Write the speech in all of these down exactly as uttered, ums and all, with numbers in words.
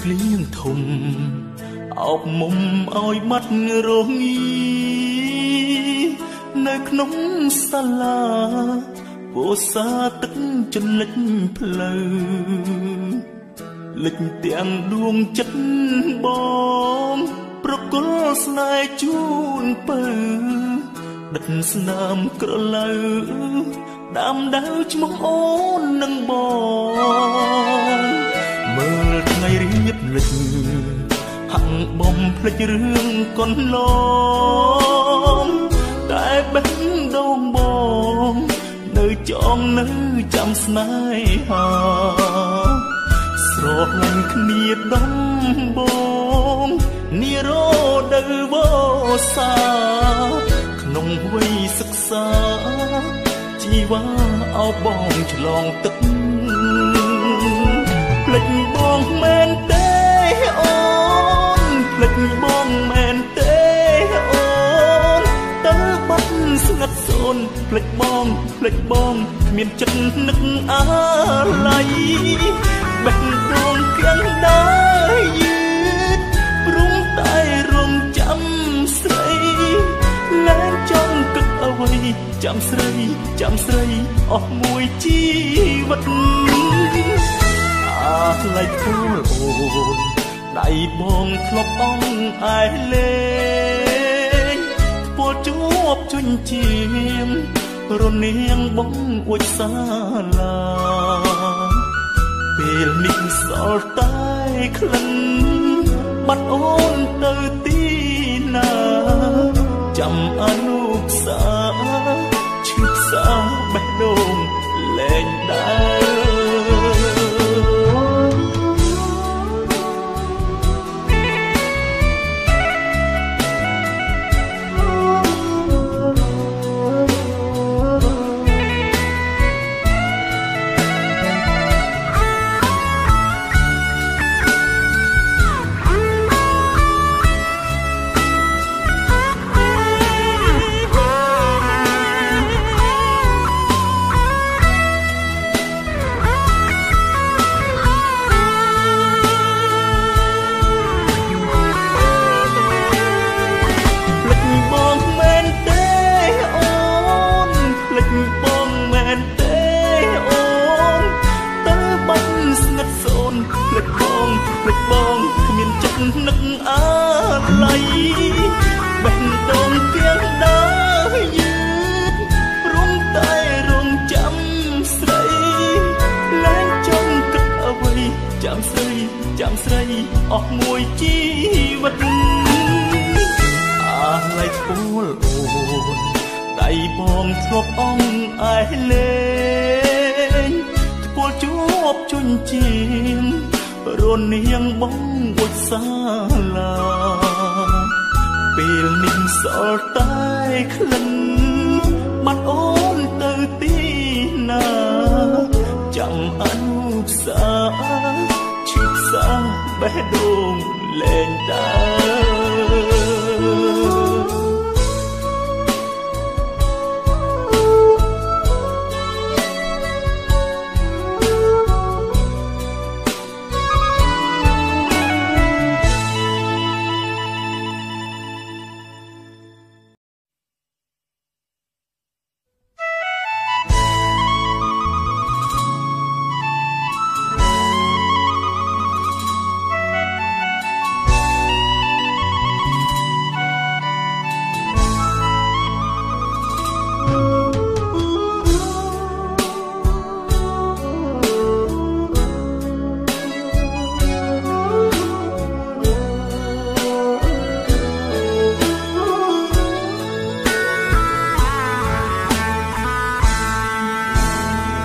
លៀងធំអោបមុំឲ្យបាត់រងីនៅក្នុងសាលាវោសាទឹកចលិចផ្លូវលិចទាំងដួងចិត្តបងប្រគល់ស្នេហ៍ជូនពៅដិតស្នាមក្រឡៅដាំដៅឈ្មោះអូននឹងបងមើលថ្ងៃរៀបលិចហាក់បំភ្លេចរឿងកន្លងតែបេះដូងបងនៅចងនៅចាំស្នេហាស្រលាញ់គ្នាដំបងនិរោដៅវោសាក្នុងវ័យសិក្សាជីវ៉ាអោបងឆ្លងទឹកភ្លេចបងមែនទេអូនភ្លេចបងមែនទេអូនទៅបាត់ស្ងាត់សូនភ្លេចបងភ្លេចបងគ្មានចិត្តនឹកអាឡ័យបេះដូងគៀងដើរយឺតព្រមតែរងចាំស្រីលែងចង់គិតអ្វីចាំស្រីចាំស្រីអស់មួយជីវិតអាឡ័យគូលអូនដៃបងធ្លាប់អងឯលេងពលជួបជញ្ជាមរនាងបងអួចសាឡាពេលនេះសល់តែក្លិនបាត់អូនទៅទីណាចាំអនុផ្សាឈឺផ្សាបេះដូងលែងដើរនឹកអាឡ័យបេះដូងគៀងដើរយឺតរំតែរងចាំស្រីលែងចង់គិតអ្វីចាំស្រីចាំស្រីអស់មួយជីវិតអាឡ័យពលអូនដៃបងធ្លាប់អងឯលេងពលជួបជញ្ជាមរនាងបងអួចសាឡាពេលនេះសល់តែក្លិនបាត់អូនទៅទីណាចាំអនុផ្សាឈឺផ្សាបេះដូងលែងដើ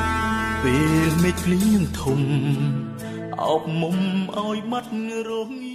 ពេលមេឃភ្លៀងធំអោបមុំឲ្យបាត់រង